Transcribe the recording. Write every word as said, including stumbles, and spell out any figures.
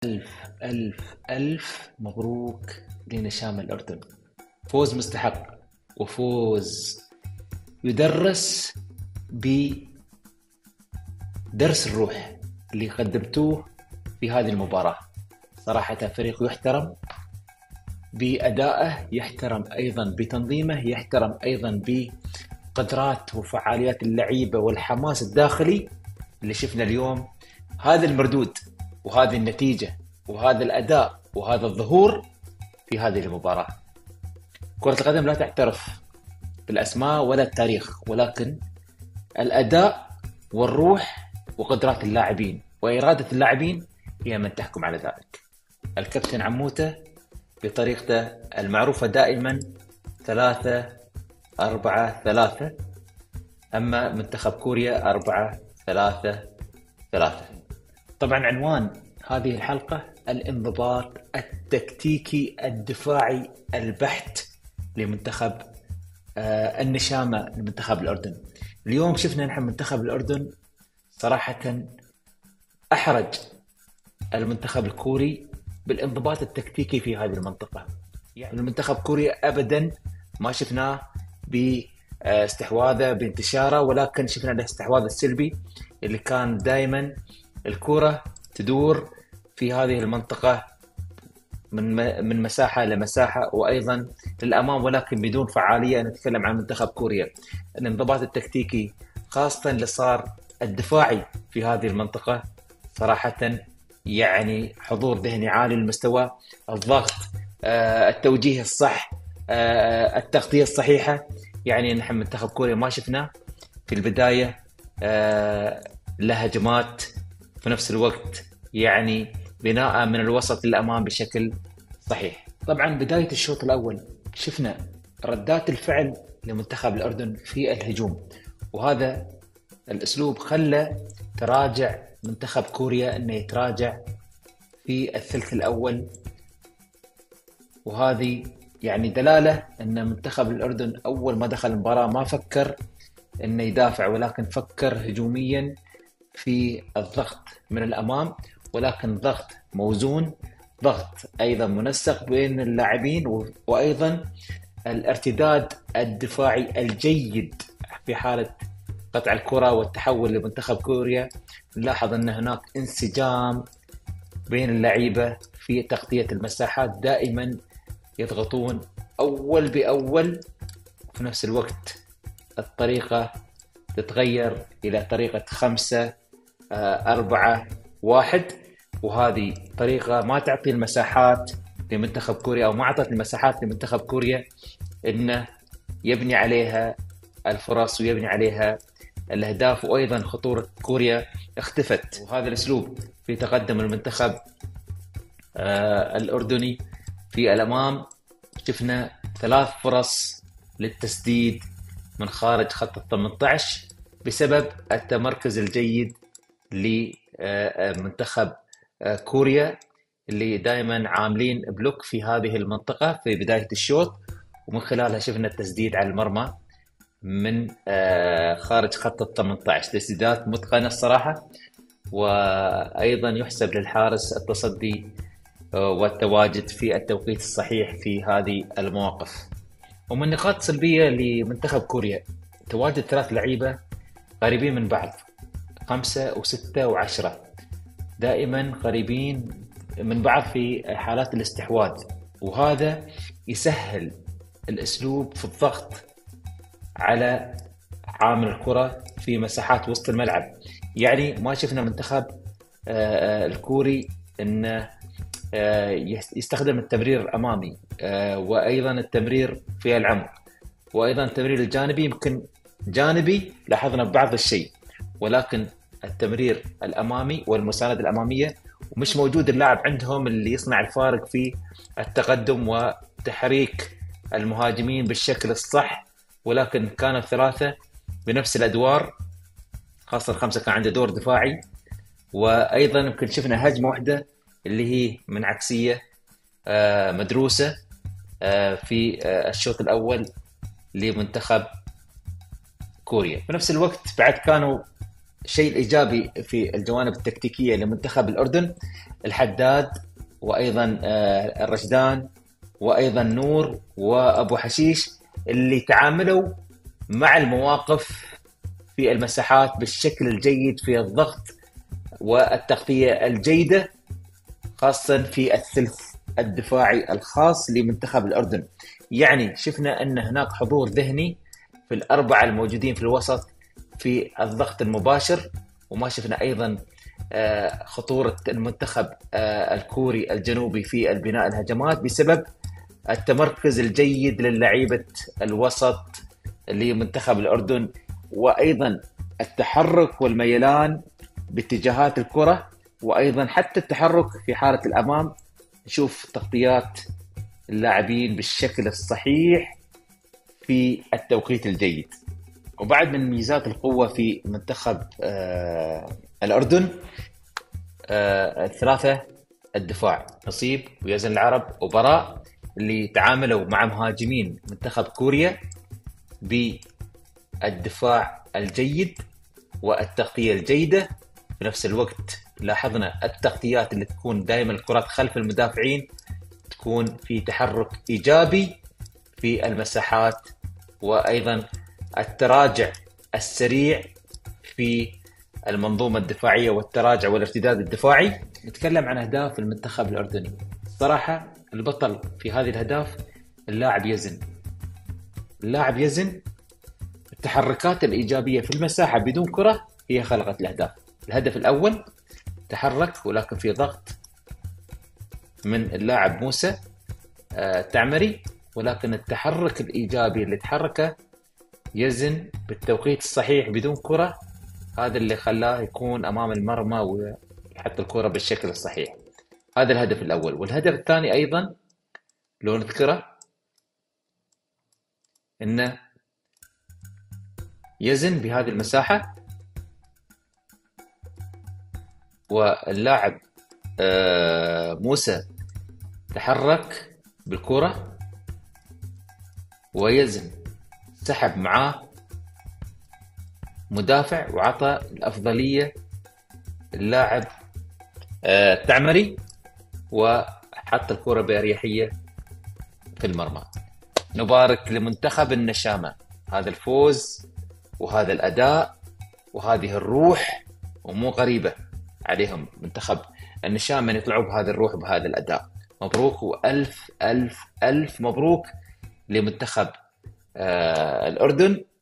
ألف ألف ألف مبروك لنشام الأردن. فوز مستحق، وفوز يدرس بدرس الروح اللي قدمتوه في هذه المباراة. صراحة فريق يحترم بأدائه، يحترم أيضا بتنظيمه، يحترم أيضا بقدرات وفعاليات اللعيبة والحماس الداخلي اللي شفنا اليوم. هذا المردود وهذه النتيجة وهذا الأداء وهذا الظهور في هذه المباراة. كرة القدم لا تعترف بالأسماء ولا التاريخ، ولكن الأداء والروح وقدرات اللاعبين وإرادة اللاعبين هي من تحكم على ذلك. الكابتن عموته بطريقته المعروفة دائما ثلاثة أربعة ثلاثة، أما منتخب كوريا أربعة ثلاثة ثلاثة. طبعا عنوان هذه الحلقة الانضباط التكتيكي الدفاعي البحت لمنتخب آه النشامة لمنتخب الأردن. اليوم شفنا نحن منتخب الأردن صراحة أحرج المنتخب الكوري بالانضباط التكتيكي في هذه المنطقة. يعني المنتخب كوريا أبدا ما شفناه باستحواذه بانتشاره، ولكن شفنا الاستحواذ السلبي اللي كان دائما الكرة تدور في هذه المنطقة من من مساحة لمساحة وأيضا للأمام، ولكن بدون فعالية. نتكلم عن منتخب كوريا. الانضباط التكتيكي خاصة اللي صار الدفاعي في هذه المنطقة صراحة يعني حضور ذهني عالي المستوى، الضغط، آه، التوجيه الصح، آه، التغطية الصحيحة. يعني نحن منتخب كوريا ما شفنا في البداية آه، لهجمات، في نفس الوقت يعني بناء من الوسط للأمام بشكل صحيح. طبعا بداية الشوط الأول شفنا ردات الفعل لمنتخب الأردن في الهجوم، وهذا الأسلوب خلى تراجع منتخب كوريا أنه يتراجع في الثلث الأول، وهذه يعني دلالة أن منتخب الأردن أول ما دخل المباراة ما فكر أنه يدافع، ولكن فكر هجوميا في الضغط من الأمام، ولكن ضغط موزون، ضغط أيضا منسق بين اللاعبين، وأيضا الارتداد الدفاعي الجيد في حالة قطع الكرة والتحول لمنتخب كوريا. نلاحظ أن هناك انسجام بين اللعيبة في تغطية المساحات، دائما يضغطون أول بأول، وفي نفس الوقت الطريقة تتغير إلى طريقة خمسة أربعة واحد، وهذه طريقة ما تعطي المساحات لمنتخب كوريا، أو ما أعطت المساحات لمنتخب كوريا إنه يبني عليها الفرص ويبني عليها الأهداف. وأيضا خطورة كوريا اختفت، وهذا الأسلوب في تقدم المنتخب آه الأردني في الأمام. شفنا ثلاث فرص للتسديد من خارج خط الثمانية عشر بسبب التمركز الجيد لمنتخب كوريا اللي دائما عاملين بلوك في هذه المنطقة في بداية الشوط، ومن خلالها شفنا التسديد على المرمى من خارج خط الثمانية عشر. تسديدات متقنة الصراحة، وأيضا يحسب للحارس التصدي والتواجد في التوقيت الصحيح في هذه المواقف. ومن نقاط سلبية لمنتخب كوريا تواجد ثلاث لعيبة قريبين من بعض، خمسة وستة وعشرة، دائما قريبين من بعض في حالات الاستحواذ، وهذا يسهل الأسلوب في الضغط على عامل الكرة في مساحات وسط الملعب. يعني ما شفنا منتخب الكوري أنه يستخدم التمرير الأمامي، وأيضا التمرير في العمق، وأيضا التمرير الجانبي. يمكن جانبي لاحظنا بعض الشيء، ولكن التمرير الأمامي والمساندة الأمامية ومش موجود اللاعب عندهم اللي يصنع الفارق في التقدم وتحريك المهاجمين بالشكل الصح. ولكن كانوا الثلاثة بنفس الأدوار، خاصة الخمسة كان عنده دور دفاعي. وأيضا يمكن شفنا هجمة واحدة اللي هي من عكسية مدروسة في الشوط الأول لمنتخب كوريا. في نفس الوقت بعد كانوا الشيء الإيجابي في الجوانب التكتيكية لمنتخب الأردن، الحداد وأيضا آه، الرشدان وأيضا نور وأبو حشيش، اللي تعاملوا مع المواقف في المساحات بالشكل الجيد، في الضغط والتغطية الجيدة، خاصة في الثلث الدفاعي الخاص لمنتخب الأردن. يعني شفنا أن هناك حضور ذهني في الأربعة الموجودين في الوسط في الضغط المباشر، وما شفنا أيضا خطورة المنتخب الكوري الجنوبي في البناء الهجمات بسبب التمركز الجيد للعيبة الوسط لمنتخب الأردن، وأيضا التحرك والميلان باتجاهات الكرة، وأيضا حتى التحرك في حالة الأمام. نشوف تغطيات اللاعبين بالشكل الصحيح في التوقيت الجيد. وبعد من ميزات القوة في منتخب آه الأردن آه الثلاثة الدفاع، نصيب ويزن العرب وبراء، اللي تعاملوا مع مهاجمين منتخب كوريا بالدفاع الجيد والتغطية الجيدة. في نفس الوقت لاحظنا التغطيات اللي تكون دائما الكرات خلف المدافعين تكون في تحرك إيجابي في المساحات، وأيضا التراجع السريع في المنظومة الدفاعية والتراجع والارتداد الدفاعي. نتكلم عن أهداف المنتخب الأردني. صراحة البطل في هذه الأهداف اللاعب يزن. اللاعب يزن التحركات الإيجابية في المساحة بدون كرة هي خلقت الأهداف. الهدف الأول تحرك ولكن في ضغط من اللاعب موسى التعمري، ولكن التحرك الإيجابي اللي تحركه يزن بالتوقيت الصحيح بدون كرة، هذا اللي خلاه يكون أمام المرمى ويحط الكرة بالشكل الصحيح. هذا الهدف الأول. والهدف الثاني أيضا لو نذكره إنه يزن بهذه المساحة، واللاعب موسى تحرك بالكرة ويزن سحب معاه مدافع وعطى الأفضلية اللاعب التعمري وحط الكرة بأريحية في المرمى. نبارك لمنتخب النشامة هذا الفوز وهذا الأداء وهذه الروح، ومو غريبة عليهم منتخب النشامة أن يطلعوا بهذا الروح وبهذا الأداء. مبروك وألف ألف ألف مبروك لمنتخب آه الأردن.